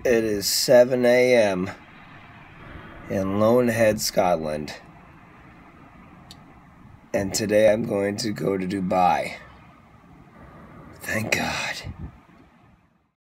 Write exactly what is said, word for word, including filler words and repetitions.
It is seven A M in Lonehead, Scotland. And today I'm going to go to Dubai. Thank God.